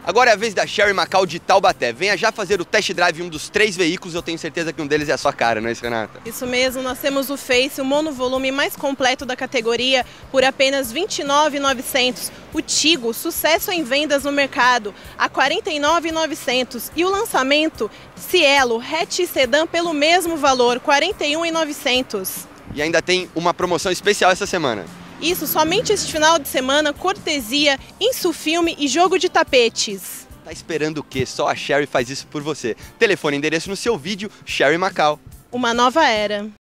Agora é a vez da Sherry Macau de Taubaté. Venha já fazer o test drive em um dos 3 veículos, eu tenho certeza que um deles é a sua cara, não é isso, Renata? Isso mesmo, nós temos o Face, o monovolume mais completo da categoria, por apenas R$ 29.900. O Tigo, sucesso em vendas no mercado, a R$ 49.900. E o lançamento, Cielo, hatch e sedã pelo mesmo valor, R$ 41.900. E ainda tem uma promoção especial essa semana. Isso, somente este final de semana, cortesia, Insufilme e jogo de tapetes. Tá esperando o quê? Só a Sherry faz isso por você. Telefone e endereço no seu vídeo, Sherry Macau. Uma nova era.